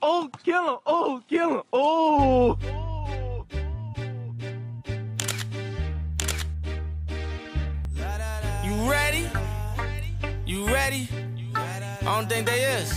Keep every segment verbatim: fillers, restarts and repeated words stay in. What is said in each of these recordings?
Oh, kill him. Oh, kill him. Oh. You ready? You ready? I don't think they is.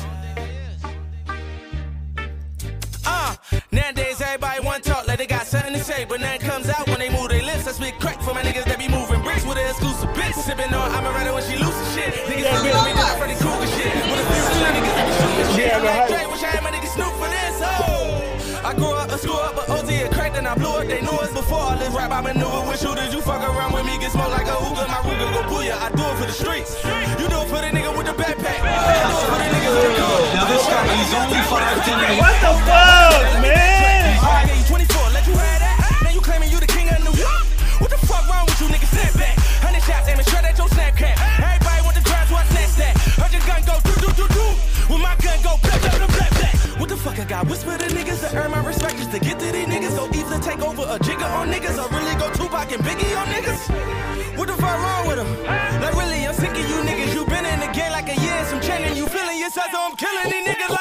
Uh, nowadays everybody want to talk like they got something to say, but nothing comes out when they move their lips. I spit crack for my niggas that be moving bricks with an exclusive bitch. Sipping on I'm a rider when she loses shit. Niggas yeah, me that Freddy Krueger shit. With a few niggas that be shooting shit. I'm like Dre, wish I had my niggas Snoop for this. Oh, I grew up a school up, but O G and cracked and I blew up. They knew us before I live rap. I maneuver with shooters. You fuck around with me, get smoked like a hookah. My Ruger go booyah. I do it for the streets. You do it for the nigga with the backpack. I do it for the niggas with the gun. Now this guy, he's only five ten. What the fuck, man? I gave you twenty-four, let you have that. Now you claiming you the king of New York. What the fuck wrong with you niggas? Snap back. Hundred shots aiming straight at your Snapchat. Everybody want the crowd, so I snatch that. Heard your gun go do do do do. When my gun go blah blah blah blah blah. What the fuck I got? Whisper to niggas to earn my respect. Just to get to these niggas. Go either take over a jigger on niggas or really go Tupac and Biggie on niggas. What the fuck wrong with them? Like really, I'm sick of you niggas. You been in the game like a year, some chanting. You feeling yourself, so I'm killing these niggas.